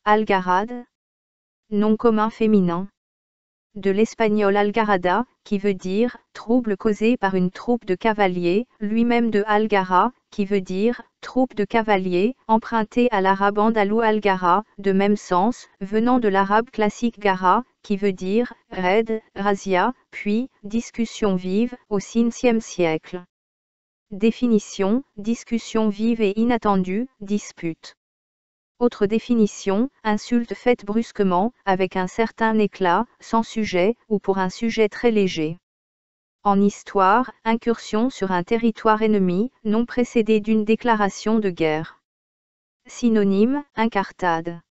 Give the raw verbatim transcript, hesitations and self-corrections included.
Algarade. Nom commun féminin. De l'espagnol algarada, qui veut dire « trouble causé par une troupe de cavaliers », lui-même de algara, qui veut dire « troupe de cavaliers », emprunté à l'arabe andalou algara, de même sens, venant de l'arabe classique gara, qui veut dire « raid », razzia, puis « discussion vive » au cinquième siècle. Définition, discussion vive et inattendue, dispute. Autre définition, insulte faite brusquement, avec un certain éclat, sans sujet, ou pour un sujet très léger. En histoire, incursion sur un territoire ennemi, non précédée d'une déclaration de guerre. Synonyme, incartade.